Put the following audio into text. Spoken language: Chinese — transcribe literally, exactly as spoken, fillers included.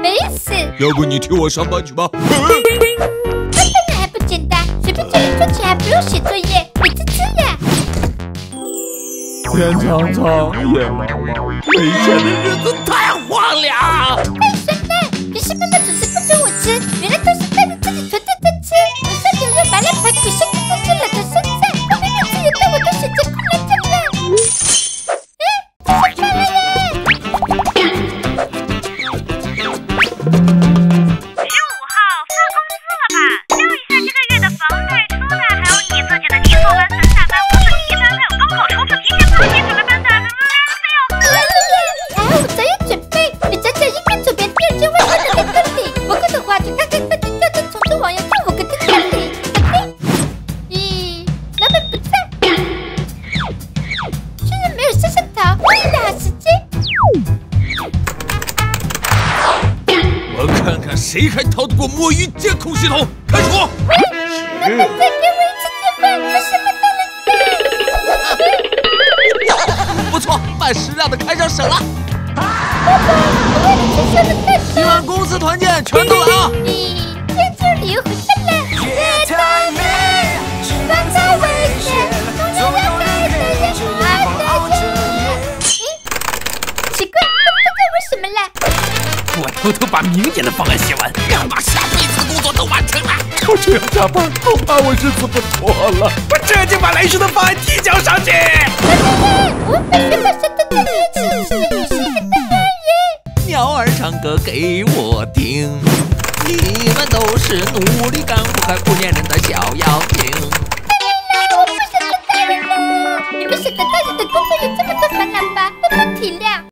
没意思。 要不你替我上班去吧。 上班还不简单，随便叫你做起还不用写作业，美滋滋呀！ 天长长，夜茫茫，没钱的日子太荒凉。 太酸了！平时妈妈总是不准我吃，原来都是大人自己囤着在吃。晚上牛肉麻辣排骨，香喷喷热的生菜，后面每次也到我都选择空来酱了。哎，这是饭了耶！ 十五号发工资了吧？交一下这个月的房贷、车贷，还有你自己的提速班、三下班、五四提单，还有高考冲刺、提前放弃准备班的，还有。 哎，我早有准备，你讲讲英文左边第二句外文的在这里。不够的话就看看客厅调的重复网页第五个在这里。OK。咦，老板不在，居然没有摄像头，为了好时间。 我看看谁还逃得过摸鱼监控系统，开除。 老板再给我一次机会，我什么都能不错，办食料的开上省了。希望公司团建全都来啊！ 你天就离回来了，越太美，创造危险，总有要爱的人爱的人。咦，奇怪，他们都在玩什么啦？ 我偷偷把明年的方案写完， 要把下辈子的工作都完成了。 我这样加班，恐怕我日子不妥了。我这就把来世的方案提交上去。 我们必须把山的大人吃，是你是一个大男人。 鸟儿唱歌给我听，你们都是努力干、不改不粘人的小妖精。